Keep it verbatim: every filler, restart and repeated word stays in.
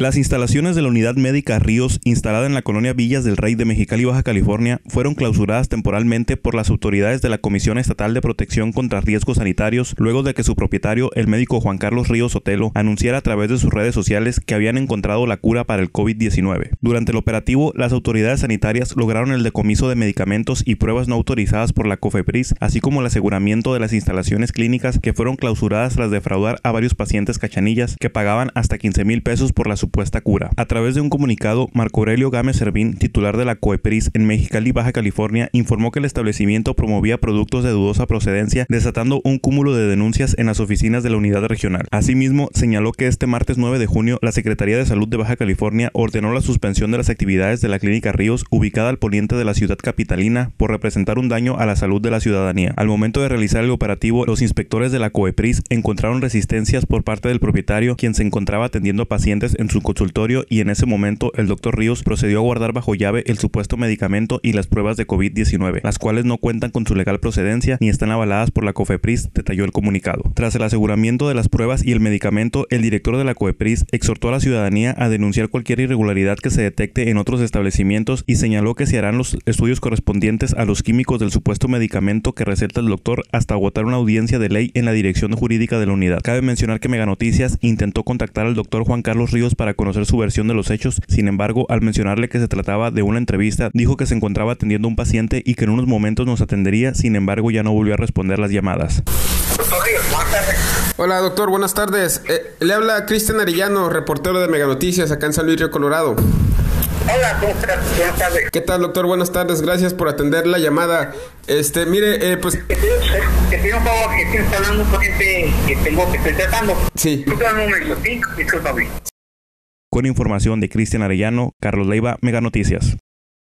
Las instalaciones de la Unidad Médica Ríos, instalada en la colonia Villas del Rey de Mexicali, Baja California, fueron clausuradas temporalmente por las autoridades de la Comisión Estatal de Protección contra Riesgos Sanitarios, luego de que su propietario, el médico Juan Carlos Ríos Sotelo, anunciara a través de sus redes sociales que habían encontrado la cura para el COVID diecinueve. Durante el operativo, las autoridades sanitarias lograron el decomiso de medicamentos y pruebas no autorizadas por la COFEPRIS, así como el aseguramiento de las instalaciones clínicas que fueron clausuradas tras defraudar a varios pacientes cachanillas que pagaban hasta quince mil pesos por la supuesta cura. A través de un comunicado, Marco Aurelio Gámez Servín, titular de la COEPRIS en Mexicali, Baja California, informó que el establecimiento promovía productos de dudosa procedencia, desatando un cúmulo de denuncias en las oficinas de la unidad regional. Asimismo, señaló que este martes nueve de junio, la Secretaría de Salud de Baja California ordenó la suspensión de las actividades de la Clínica Ríos, ubicada al poniente de la ciudad capitalina, por representar un daño a la salud de la ciudadanía. Al momento de realizar el operativo, los inspectores de la COEPRIS encontraron resistencias por parte del propietario, quien se encontraba atendiendo a pacientes en su consultorio, y en ese momento el doctor Ríos procedió a guardar bajo llave el supuesto medicamento y las pruebas de COVID diecinueve, las cuales no cuentan con su legal procedencia ni están avaladas por la COFEPRIS, detalló el comunicado. Tras el aseguramiento de las pruebas y el medicamento, el director de la COEPRIS exhortó a la ciudadanía a denunciar cualquier irregularidad que se detecte en otros establecimientos y señaló que se harán los estudios correspondientes a los químicos del supuesto medicamento que receta el doctor hasta agotar una audiencia de ley en la dirección jurídica de la unidad. Cabe mencionar que Mega Noticias intentó contactar al doctor Juan Carlos Ríos para conocer su versión de los hechos. Sin embargo, al mencionarle que se trataba de una entrevista, dijo que se encontraba atendiendo a un paciente y que en unos momentos nos atendería. Sin embargo, ya no volvió a responder las llamadas. Hola doctor, buenas tardes. Eh, le habla Cristian Arellano, reportero de Mega Noticias acá en San Luis Río Colorado. Hola, ¿cómo estás? Buenas tardes. ¿Qué tal, doctor? Buenas tardes, gracias por atender la llamada. Este, mire, eh, pues... Que te pido un favor, que estoy instalando un paciente que tengo que estoy tratando. Sí. Disculpa un momento, ¿sí? Discúlpame. Con información de Cristian Arellano, Carlos Leiva, Mega Noticias.